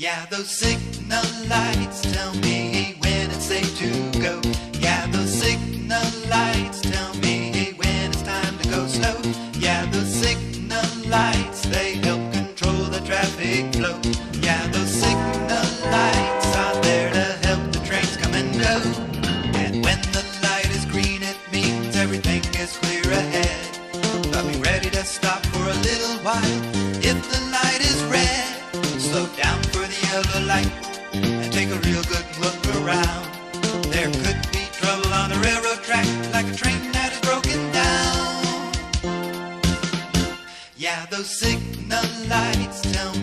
Yeah, those signal lights tell me when it's safe to go. Yeah, those signal lights tell me when it's time to go slow. Yeah, those signal lights, they help control the traffic flow. Yeah, those signal lights are there to help the trains come and go. And when the light is green, it means everything is clear ahead. But be ready to stop for a little while if the light is red. Slow down for the yellow light and take a real good look around. There could be trouble on the railroad track, like a train that is broken down. Yeah, those signal lights tell